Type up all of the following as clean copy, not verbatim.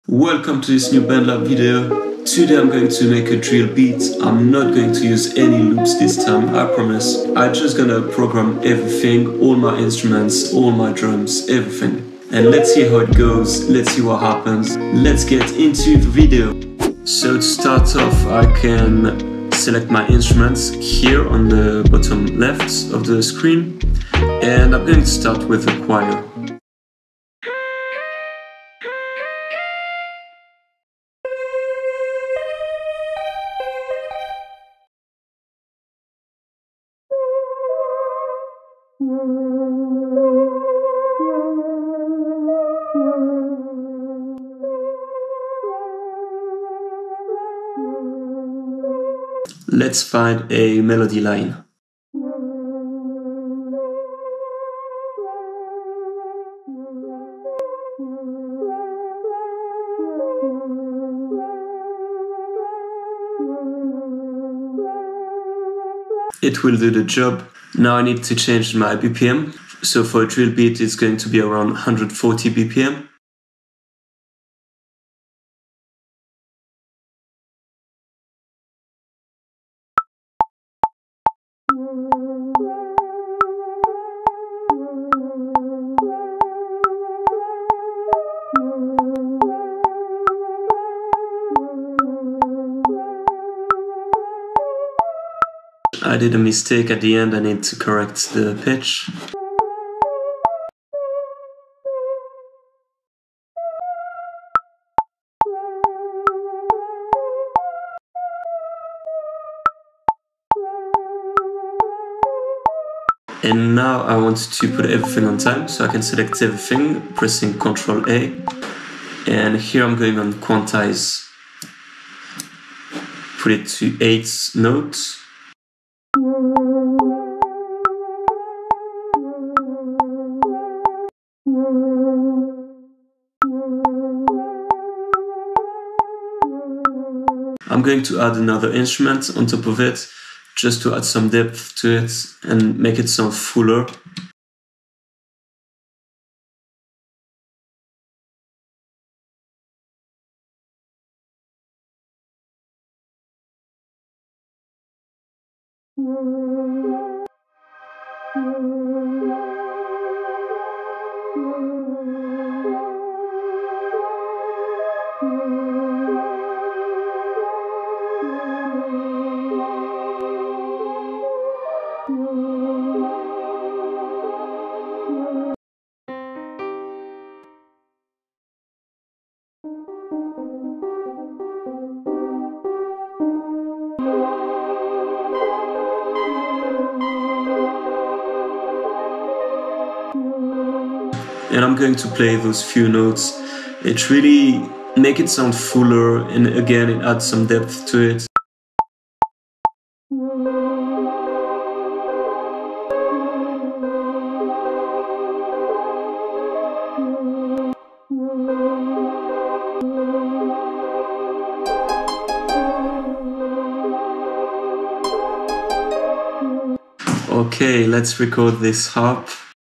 Welcome to this new BandLab video. Today I'm going to make a drill beat. I'm not going to use any loops this time, I promise. I'm just gonna program everything, all my instruments, all my drums, everything. And let's see how it goes, let's see what happens. Let's get into the video. So to start off, I can select my instruments here on the bottom left of the screen. And I'm going to start with the choir. Let's find a melody line. It will do the job. Now I need to change my BPM. So for a drill beat, it's going to be around 140 BPM. I did a mistake at the end, I need to correct the pitch. And now I want to put everything on time, so I can select everything, pressing Ctrl A. And here I'm going on Quantize. Put it to 8 notes. I'm going to add another instrument on top of it, just to add some depth to it and make it sound fuller. And I'm going to play those few notes. It really makes it sound fuller, and again it adds some depth to it. Okay, let's record this harp.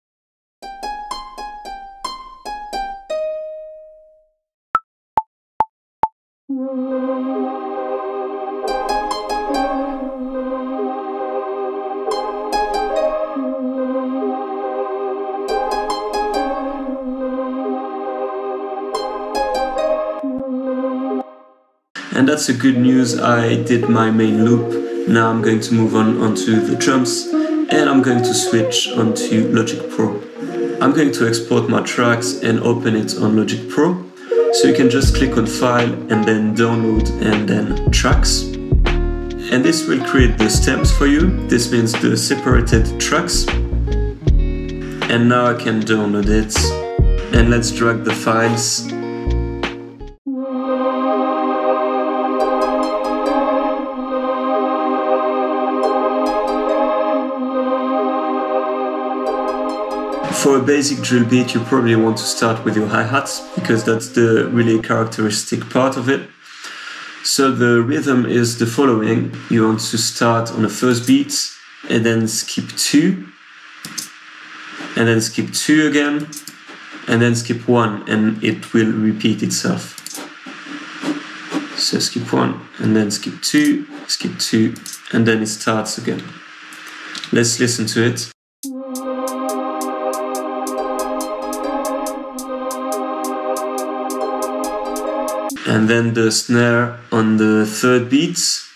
And that's the good news, I did my main loop. Now I'm going to move on onto the drums, and I'm going to switch onto Logic Pro. I'm going to export my tracks and open it on Logic Pro. So you can just click on File and then Download and then Tracks. And this will create the stems for you. This means the separated tracks. And now I can download it. And let's drag the files. For a basic drill beat, you probably want to start with your hi-hats, because that's the really characteristic part of it. So the rhythm is the following. You want to start on the first beat, and then skip 2, and then skip 2 again, and then skip 1, and it will repeat itself. So skip 1 and then skip 2, and then it starts again. Let's listen to it. And then the snare on the third beat.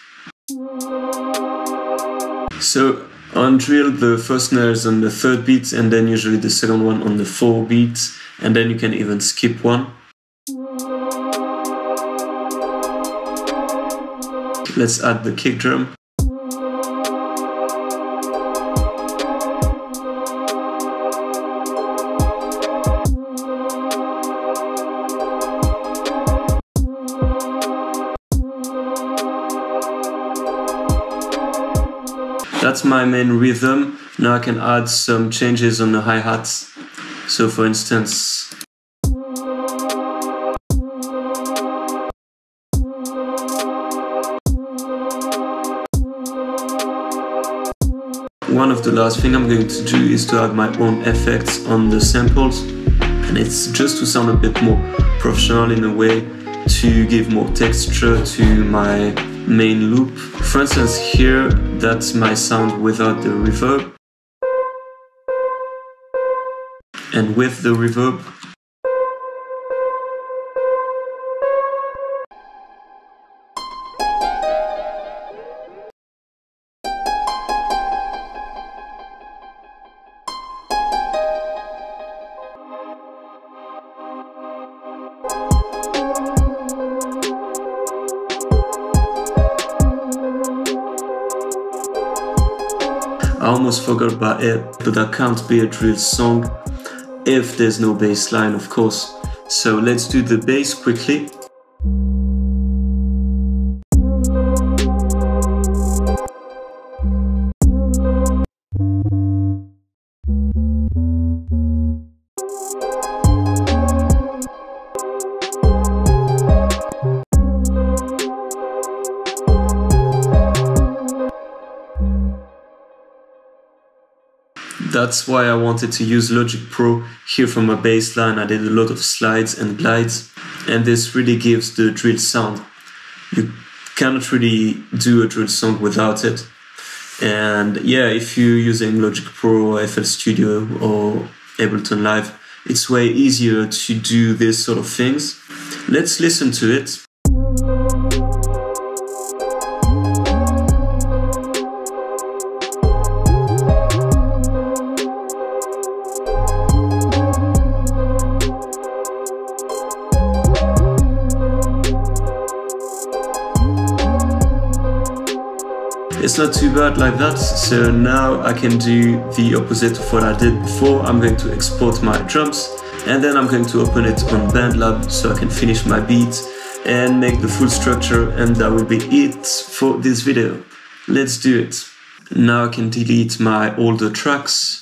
So on drill, the first snare is on the third beat, and then usually the second one on the 4 beat, and then you can even skip 1. Let's add the kick drum. That's my main rhythm. Now I can add some changes on the hi-hats. So for instance, one of the last things I'm going to do is to add my own effects on the samples, and it's just to sound a bit more professional in a way, to give more texture to my main loop. For instance, here, that's my sound without the reverb, and with the reverb. I almost forgot about it, but that can't be a drill song if there's no bass line, of course. So let's do the bass quickly. That's why I wanted to use Logic Pro. Here from my bass line I did a lot of slides and glides, and this really gives the drill sound. You cannot really do a drill song without it. And yeah, if you're using Logic Pro, FL Studio or Ableton Live, it's way easier to do this sort of things. Let's listen to it. It's not too bad like that, so now I can do the opposite of what I did before. I'm going to export my drums, and then I'm going to open it on BandLab so I can finish my beat and make the full structure, and that will be it for this video. Let's do it. Now I can delete my older tracks.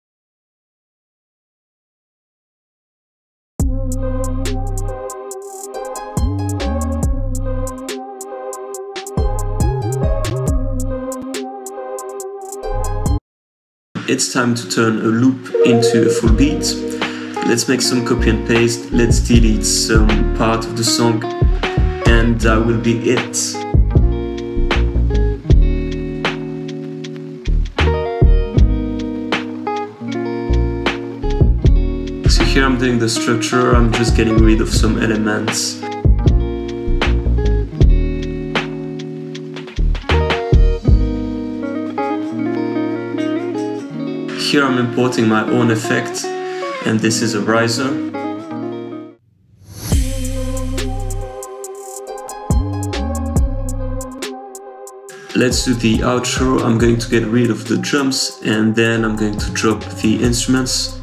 It's time to turn a loop into a full beat. Let's make some copy and paste. Let's delete some part of the song, and that will be it. So here I'm doing the structure. I'm just getting rid of some elements. Here I'm importing my own effect, and this is a riser. Let's do the outro. I'm going to get rid of the drums, and then I'm going to drop the instruments.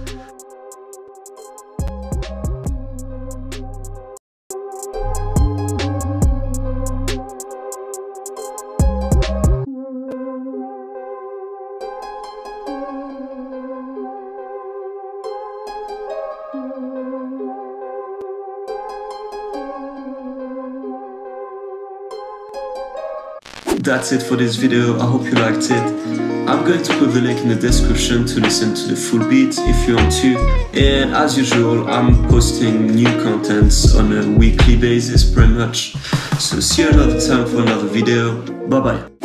That's it for this video. I hope you liked it. I'm going to put the link in the description to listen to the full beat if you want to. And as usual, I'm posting new contents on a weekly basis pretty much. So see you another time for another video. Bye bye.